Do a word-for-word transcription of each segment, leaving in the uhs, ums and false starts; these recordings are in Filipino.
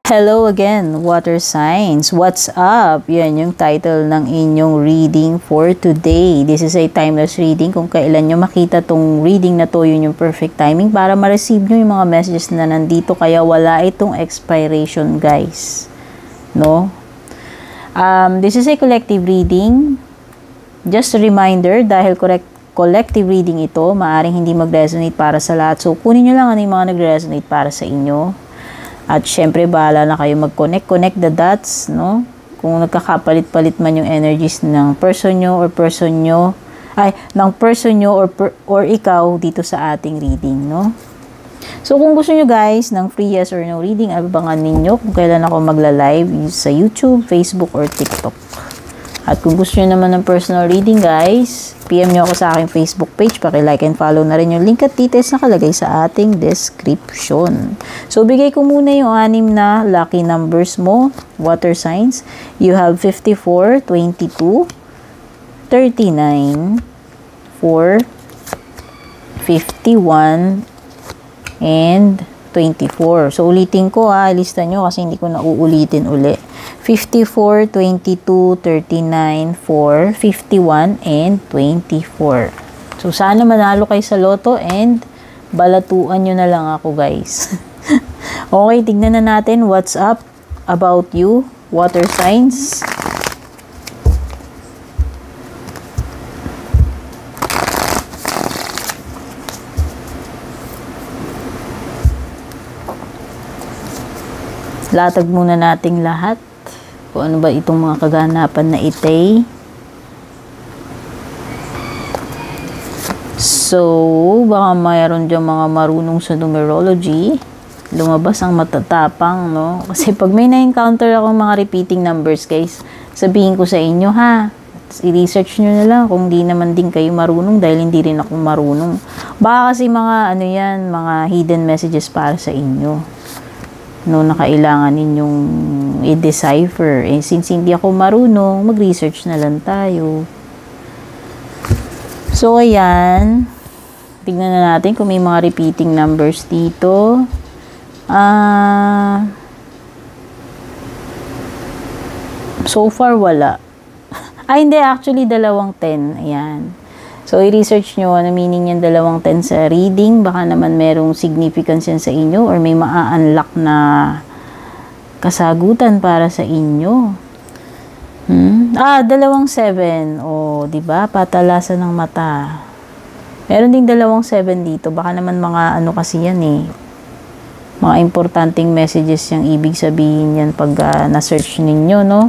Hello again, water signs. What's up? Yan yung title ng inyong reading for today. This is a timeless reading. Kung kailan nyo makita tong reading na to, yun yung perfect timing para ma-receive nyo yung mga messages na nandito. Kaya wala itong expiration, guys. No? Um, this is a collective reading. Just a reminder, dahil correct collective reading ito, maaring hindi mag-resonate para sa lahat. So, kunin nyo lang ano yung mga nag-resonate para sa inyo. At syempre, bahala na kayo mag-connect. Connect the dots, no? Kung nagkakapalit-palit man yung energies ng person nyo or person nyo, ay, ng person nyo or, per, or ikaw dito sa ating reading, no? So, kung gusto nyo guys ng free yes or no reading, abangan ninyo kung kailan ako magla-live sa YouTube, Facebook, or TikTok. At kung gusto nyo naman ng personal reading guys, P M nyo ako sa aking Facebook page. Paki-like and follow na rin yung link at details na kalagay sa ating description. So, bigay ko muna yung anim na lucky numbers mo, water signs. You have fifty-four, twenty-two, thirty-nine, four, fifty-one, and twenty-four. So, ulitin ko ha, lista nyo kasi hindi ko na uulitin uli. fifty-four, twenty-two, thirty-nine, four, fifty-one, and twenty-four. So, sana manalo kayo sa loto and balatuan nyo na lang ako, guys. Okay, tignan na natin what's up about you, water signs. Latag muna nating lahat. Kung ano ba itong mga kaganapan na itay. So, baka mayroon dyan mga marunong sa numerology. Lumabas ang matatapang, no? Kasi pag may na-encounter akong mga repeating numbers, guys, sabihin ko sa inyo, ha? I-research nyo na lang kung di naman din kayo marunong dahil hindi rin ako marunong. Baka kasi mga, ano yan, mga hidden messages para sa inyo. No, na kailangan ninyong i-decipher. Eh, since hindi ako marunong, mag-research na lang tayo. So, ayan. Tignan na natin kung may mga repeating numbers dito. Ah... Uh, so far, wala. Ay, hindi. Actually, dalawang ten. Ayan. So, i-research nyo ano meaning yung dalawang ten sa reading. Baka naman merong significance yan sa inyo or may maa-unlock na kasagutan para sa inyo. Hmm? Ah, dalawang seven. O, oh, diba? Patalasan ng mata. Meron ding dalawang seven dito. Baka naman mga ano kasi yan eh. Mga importanteng messages yung ibig sabihin yan pag uh, na-search ninyo, no?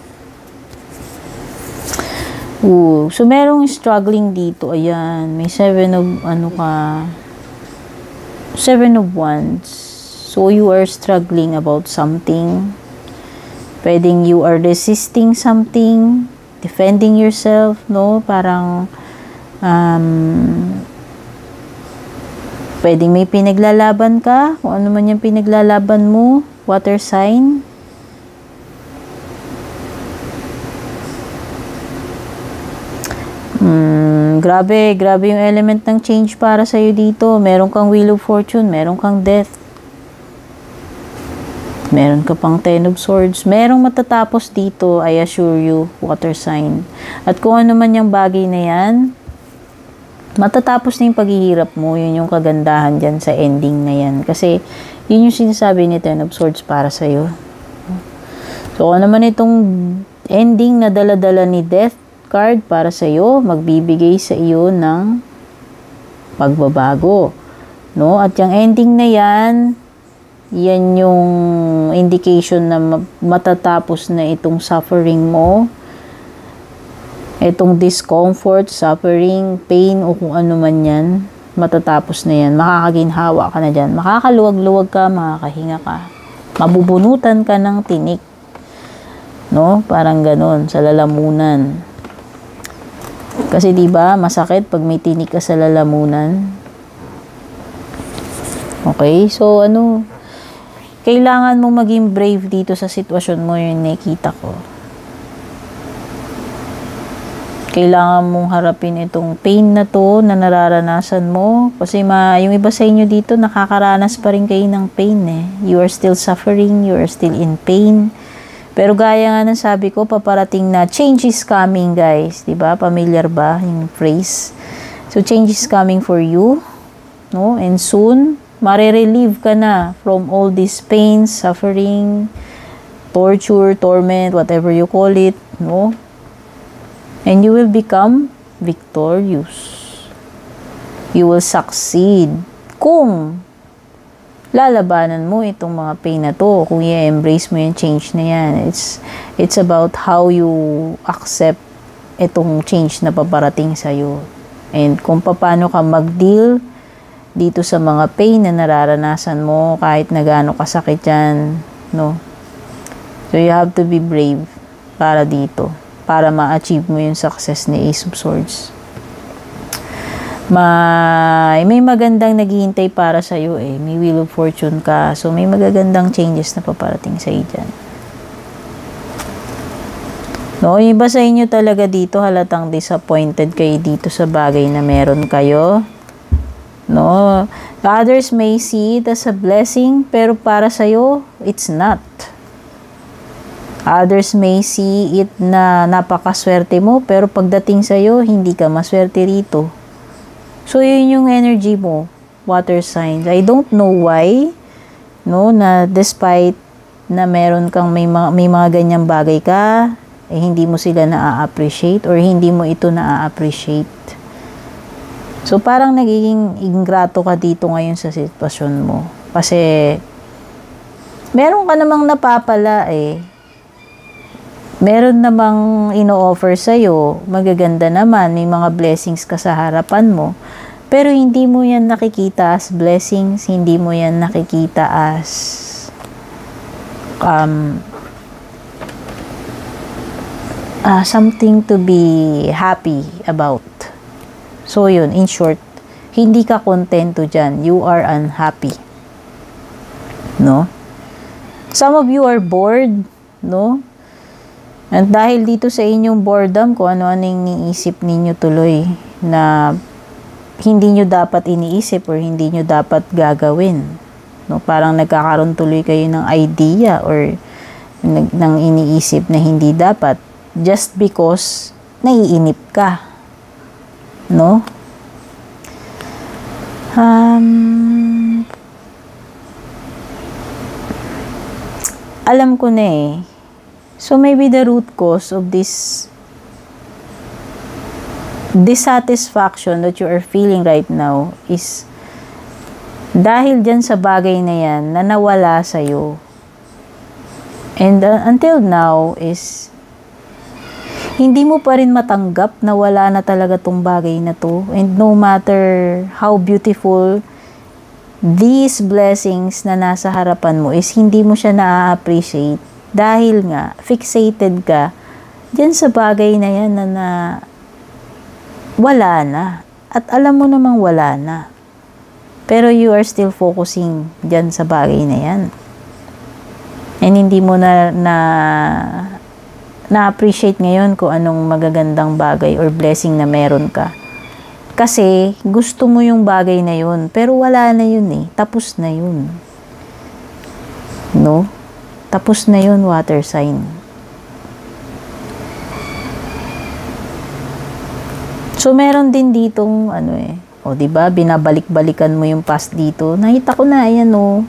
Ooh, so merong struggling dito. Ayan, may seven of ano ka, seven of wands. So you are struggling about something. Pwedeng you are resisting something, defending yourself, no? Parang um, pwedeng may pinaglalaban ka, kung ano man yung pinaglalaban mo, water sign. Hmm, grabe, grabe yung element ng change para sa'yo dito. Meron kang Wheel of Fortune, meron kang Death. Meron ka pang Ten of Swords. Merong matatapos dito, I assure you, water sign. At kung ano man yung bagay na yan, matatapos na yung paghihirap mo. Yun yung kagandahan dyan sa ending na yan. Kasi, yun yung sinasabi ni Ten of Swords para sa'yo. So, ano naman itong ending na dala-dala ni Death card para sa iyo, magbibigay sa iyo ng pagbabago, no? At yung ending na yan, yan yung indication na matatapos na itong suffering mo, itong discomfort, suffering, pain, o kung ano man yan, matatapos na yan. Makakaginhawa ka na dyan. Makakaluwag-luwag ka, makakahinga ka. Mabubunutan ka ng tinik, no? Parang ganon, sa lalamunan. Kasi 'di ba, masakit pag may tinik ka sa lalamunan. Okay? So ano, kailangan mo maging brave dito sa sitwasyon mo, yung nakita ko. kailangan mong harapin itong pain na to na nararanasan mo. Kasi ma, yung iba sa inyo dito, nakakaranas pa rin kayo ng pain eh. You are still suffering, you are still in pain. Pero gaya nga ng sabi ko, paparating na change is coming, guys. Diba? Familiar ba yung phrase? So, change is coming for you. No? And soon, mare-relieve ka na from all this pain, suffering, torture, torment, whatever you call it. No? And you will become victorious. You will succeed kung lalabanan mo itong mga pain na to, kung i-embrace mo yung change na yan. It's, it's about how you accept itong change na paparating sa'yo. And kung paano ka mag-deal dito sa mga pain na nararanasan mo, kahit na gaano kasakit yan, no? So you have to be brave para dito, para ma-achieve mo yung success ni Ace of Swords. May, may magandang naghihintay para sa'yo eh. May Wheel of Fortune ka. So, may magagandang changes na paparating sa'yo dyan. No, yung iba sa inyo talaga dito, halatang disappointed kayo dito sa bagay na meron kayo. No, others may see it as a blessing, pero para sa'yo, it's not. Others may see it na napakaswerte mo, pero pagdating sa'yo, hindi ka maswerte rito. So, yun yung energy mo, water signs. I don't know why, no, na despite na meron kang may mga, may mga ganyang bagay ka, eh, hindi mo sila na-appreciate or hindi mo ito na-appreciate. So, parang nagiging ingrato ka dito ngayon sa sitwasyon mo. Kasi, meron ka namang napapala eh. Meron namang ino-offer sa'yo, magaganda naman, may mga blessings ka sa harapan mo, pero hindi mo yan nakikita as blessings, hindi mo yan nakikita as um, uh, something to be happy about. So yun, in short, hindi ka kontento dyan, you are unhappy. No? Some of you are bored, no? At dahil dito sa inyong boredom, kung ano-ano yung iniisip ninyo tuloy na hindi nyo dapat iniisip or hindi nyo dapat gagawin. No? Parang nagkakaroon tuloy kayo ng idea or ng iniisip na hindi dapat just because naiinip ka. No? Um, alam ko na eh. So, maybe the root cause of this dissatisfaction that you are feeling right now is dahil dyan sa bagay na yan na nawala sa'yo. And uh, until now is hindi mo pa rin matanggap na wala na talaga tong bagay na to. And no matter how beautiful these blessings na nasa harapan mo is hindi mo siya na-appreciate. Dahil nga, fixated ka dyan sa bagay na yan na, na wala na. At alam mo namang wala na. Pero you are still focusing dyan sa bagay na yan. And hindi mo na na na-appreciate ngayon kung anong magagandang bagay or blessing na meron ka. Kasi gusto mo yung bagay na yun. Pero wala na yun eh. Tapos na yun. No? Tapos na yun, water sign. So, meron din ditong, ano eh, o, diba, binabalik-balikan mo yung past dito. Nakita ko na, ayan o.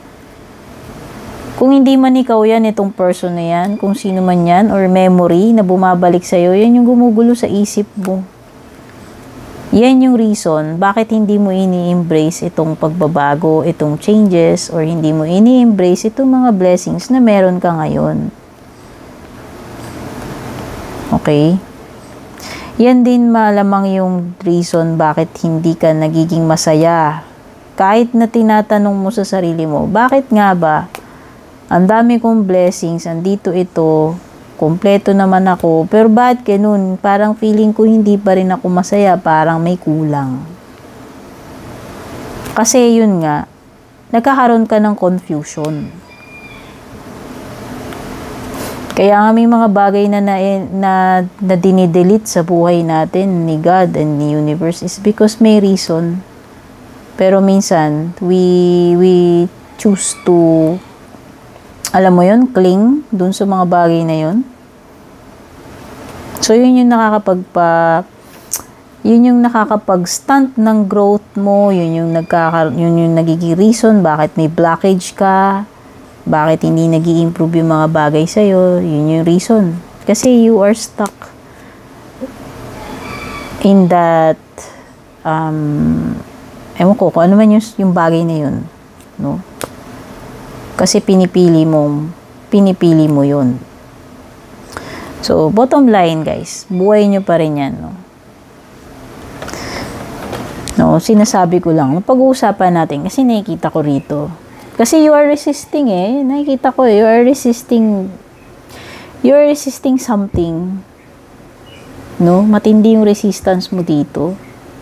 Kung hindi man ikaw yan, itong person na yan, kung sino man yan, or memory na bumabalik sa'yo, yan yung gumugulo sa isip mo. Yan yung reason bakit hindi mo ini-embrace itong pagbabago, itong changes, or hindi mo ini-embrace itong mga blessings na meron ka ngayon. Okay? Yan din malamang yung reason bakit hindi ka nagiging masaya. Kahit na tinatanong mo sa sarili mo, bakit nga ba? Ang dami kong blessings, andito ito, kompleto naman ako, pero bakit ganun? Parang feeling ko hindi pa rin ako masaya, parang may kulang. Kasi yun nga, nagkakaroon ka ng confusion. Kaya nga may mga bagay na na, na, na dinidelete sa buhay natin ni God and the universe is because may reason. Pero minsan, we, we choose to, alam mo yun, cling dun sa mga bagay na yun. So, yun yung nakakapagpa, yun yung nakakapag-stunt ng growth mo, yun yung, nagkaka, yun yung nagiging reason bakit may blockage ka, bakit hindi nag-i-improve yung mga bagay sa'yo, yun yung reason. Kasi you are stuck in that, um, ewan ko, kung ano man yung, yung bagay na yun, no? Kasi pinipili mo, pinipili mo yun. So, bottom line guys, buhay nyo pa rin yan, no? No, sinasabi ko lang, pag-uusapan natin, kasi nakikita ko rito. Kasi you are resisting eh, nakikita ko eh, you are resisting, you are resisting something. No, matindi yung resistance mo dito.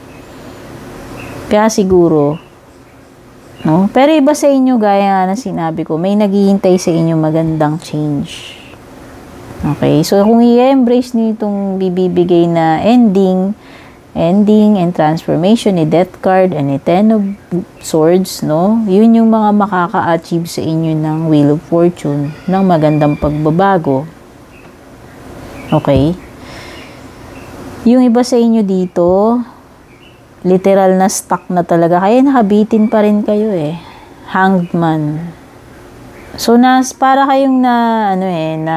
Kaya siguro, no? Pero iba sa inyo, gaya nga na sinabi ko, may naghihintay sa inyo magandang change. Okay, so kung i-embrace niyo itong bibibigay na ending, ending and transformation ni Death card and ni Ten of Swords, no? Yun yung mga makaka-achieve sa inyo ng Wheel of Fortune, ng magandang pagbabago. Okay? Yung iba sa inyo dito, literal na stuck na talaga. Kaya nakabitin pa rin kayo eh. Hanged Man. So, nas, para kayong na, ano eh, na,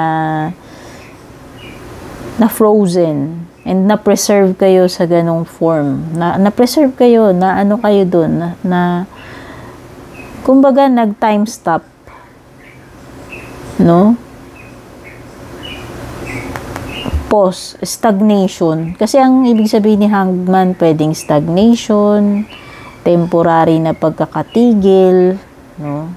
na frozen and na-preserve kayo sa ganong form. Na, na-preserve kayo, na ano kayo dun, na, na kumbaga, nag-time stop. No? Pause, stagnation. Kasi ang ibig sabihin ni Hanged Man, pwedeng stagnation, temporary na pagkakatigil, no?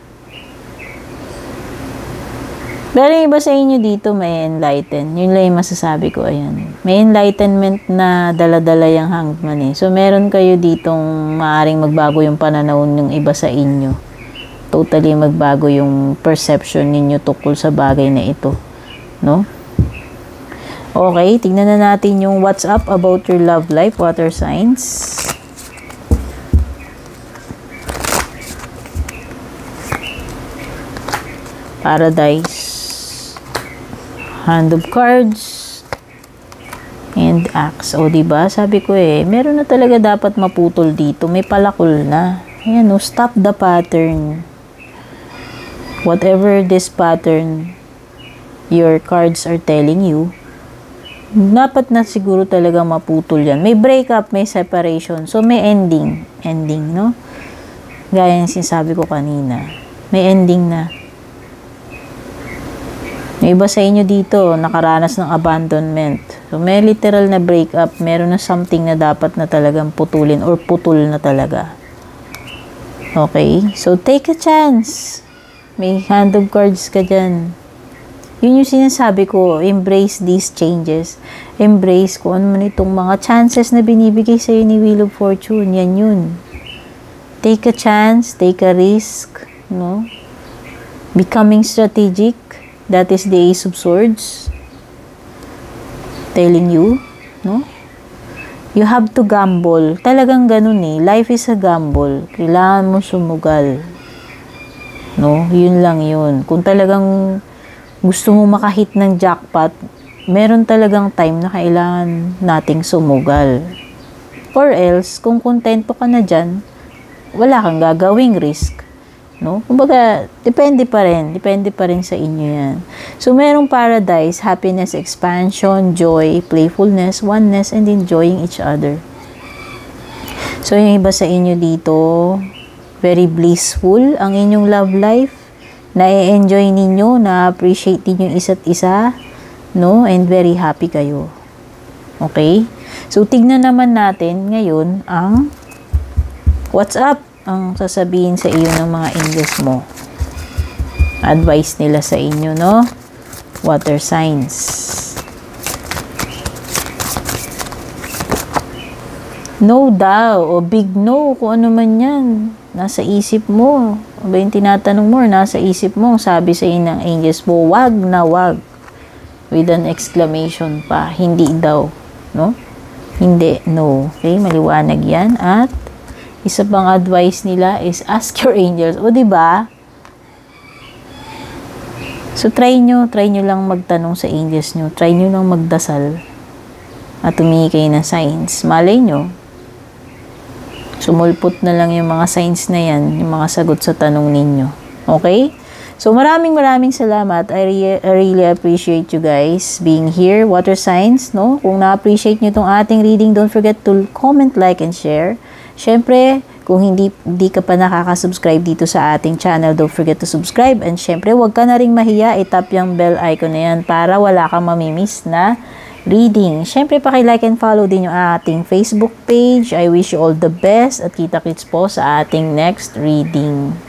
Pero iba sa inyo dito may enlighten. Yun lang yung masasabi ko, ayan. May enlightenment na dala-dala yung Hanged Man eh. So, meron kayo ditong maaring magbago yung pananaw ng iba sa inyo. Totally magbago yung perception ninyo tukol sa bagay na ito, no? Okay, tignan na natin yung what's up about your love life, water signs. Paradise. Hand of Cards. And Axe. O, diba? Sabi ko eh, meron na talaga dapat maputol dito. May palakol na. Ayan o, stop the pattern. Whatever this pattern your cards are telling you, dapat na siguro talaga maputol yan. May breakup, may separation. So, may ending. Ending, no? Gaya yung sinasabi ko kanina. May ending na. May iba sa inyo dito, nakaranas ng abandonment. So, may literal na breakup. Meron na something na dapat na talagang putulin or putol na talaga. Okay? So, take a chance. May hand of cards ka dyan. Yun yung sinasabi ko, embrace these changes. Embrace kung ano man itong mga chances na binibigay sa'yo ni Wheel of Fortune. Yan yun. Take a chance, take a risk, no? Becoming strategic. That is the Ace of Swords. Telling you, no? You have to gamble. Talagang ganun eh. Life is a gamble. Kailangan mo sumugal. No? Yun lang yun. Kung talagang gusto mo makahit ng jackpot, meron talagang time na kailangan nating sumugal. Or else, kung kontento ka na dyan, wala kang gagawing risk. No? Kumbaga, depende pa rin. Depende pa rin sa inyo yan. So, merong paradise, happiness, expansion, joy, playfulness, oneness, and enjoying each other. So, yung iba sa inyo dito, very blissful ang inyong love life. Na-enjoy ninyo, na-appreciate ninyo isa't isa, no? And very happy kayo. Okay? So, tignan naman natin ngayon ang what's up ang sasabihin sa iyo ng mga angels mo. Advice nila sa inyo, no? Water signs. No daw, o big no, kung ano man yan. Nasa isip mo. O ba yung tinatanong mo, nasa isip mo, sabi sa inyo ng angels mo, wag na wag. with an exclamation pa. Hindi daw, no? Hindi, no. Okay, maliwanag yan. At isa pang advice nila is ask your angels. O, di ba? So, try nyo. Try nyo lang magtanong sa angels nyo. Try nyo lang magdasal. At humingi kayo ng signs. Malay nyo. Sumulpot na lang yung mga signs na yan. Yung mga sagot sa tanong ninyo. Okay? So, maraming maraming salamat. I, re- I really appreciate you guys being here. Water signs, no? Kung na-appreciate nyo itong ating reading, don't forget to comment, like, and share. Syempre, kung hindi, hindi ka pa nakaka-subscribe dito sa ating channel, don't forget to subscribe. And syempre, huwag ka na rin mahiya, itap yung bell icon na yan para wala kang mamimiss na reading. Syempre, paki-like and follow din yung ating Facebook page. I wish you all the best at kita-kits po sa ating next reading.